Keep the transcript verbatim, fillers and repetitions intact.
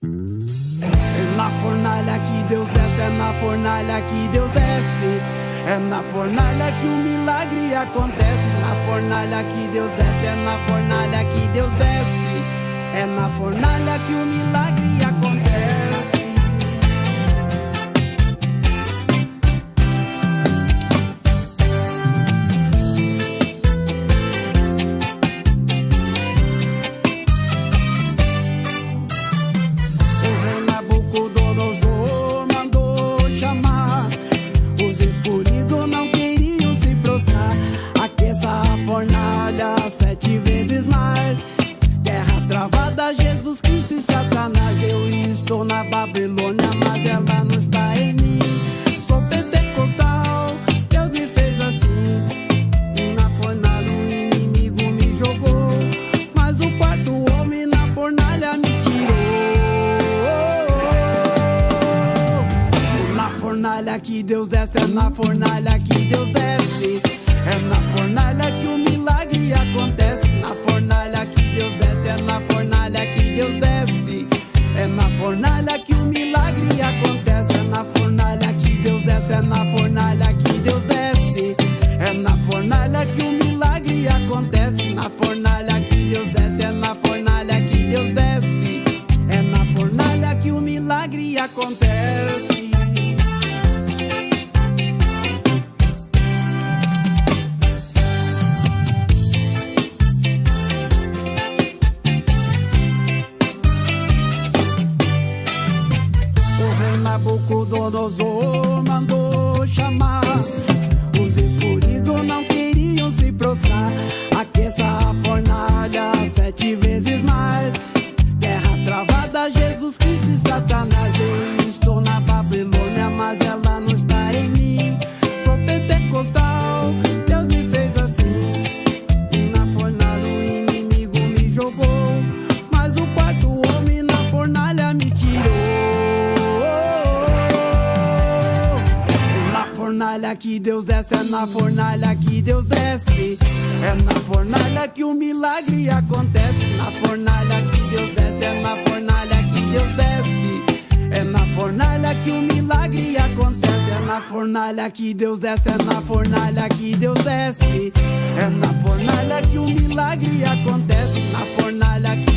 É na fornalha que Deus desce, é na fornalha que Deus desce. É na fornalha que o milagre acontece. Na fornalha que Deus desce, é na fornalha que Deus desce. É na fornalha que o milagre acontece. O rei Nabucodonosor mandou chamar. Os escolhidos não queriam se prostrar. Aqueça a fornalha sete vezes mais. Guerra travada, Jesus Cristo e Satanás. Eu estou na Babilônia, mas ela não está em mim. Sou pentecostal, Deus me fez assim. Na fornalha o inimigo me jogou, mas o quarto homem na fornalha me tirou. É na fornalha que Deus desce, é na fornalha que Deus desce. É na fornalha que o milagre acontece. Na fornalha que Deus desce, é na fornalha que Deus desce. É na fornalha que o milagre acontece. É na fornalha que Deus desce, é na fornalha que Deus desce. É na fornalha que o milagre acontece. Na fornalha que Deus desce, é na fornalha que Deus desce. É na fornalha que o milagre acontece. Nabucodonosor mandou chamar. Os escolhidos não queriam se prostrar. Aqueça a fornalha sete vezes mais. Guerra travada, Jesus Cristo e Satanás. Eu estou na Babilônia, mas ela não está em mim. Sou pentecostal, Deus me fez assim. Na fornalha o inimigo me jogou, mas o quarto homem na fornalha me tirou. Fornalha que Deus desce, é na fornalha que Deus desce. É na fornalha que o milagre acontece. Na fornalha que Deus desce, é na fornalha que Deus desce. É na fornalha que o milagre acontece. É na fornalha que Deus desce, é na fornalha que Deus desce. É na fornalha que o milagre acontece. Na fornalha que